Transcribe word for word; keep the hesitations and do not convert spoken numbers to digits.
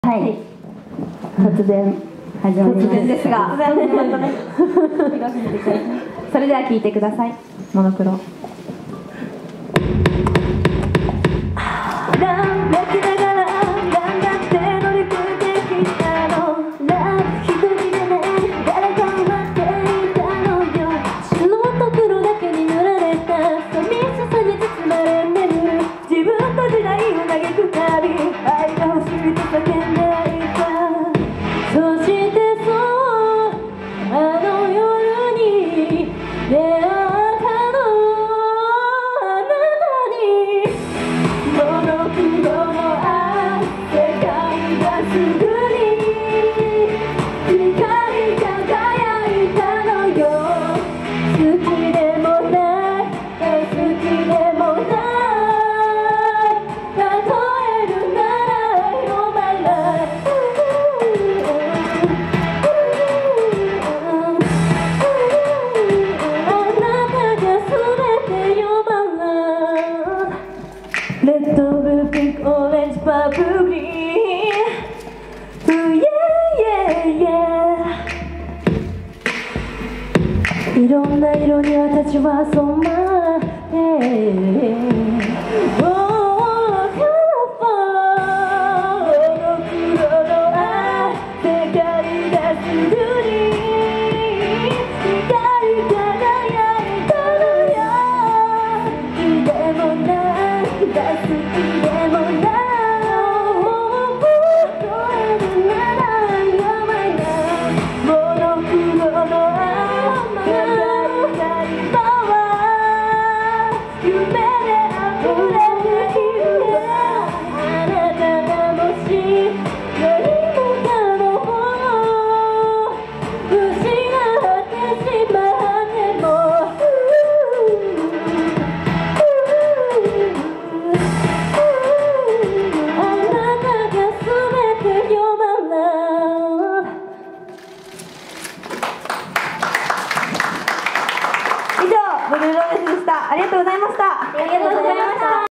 はい、突然始まりました。 突然ですがそれでは聴いてください。モノクロ。泣きながら頑張って乗り越えてきたの。一人でね、誰かを待っていたのよ。白と黒だけに塗られた寂しさに包まれ眠る自分と時代を嘆くたび、愛が欲しいと叫んでいた。そしてそうあの夜に出会ったの。あなたにモノクロの愛、世界がすぐに光り輝いたのよ。好きでもない、好きでもない、例えるなら You're my life。 あなたが全て You're my love。 レッドブルーピンクオレンジパープルグリーン、いろんな色に私は染まって世界がすぐに光り輝いたのよ。好きでもない、好きでもない、例えるなら You're my love。 モノクロの愛、夢で溢れる日々、あなたがもし何もかも失ってしまっても、あなたが全て You're my love。 以上ブルーローレスでした。ありがとうございました。 ありがとうございました。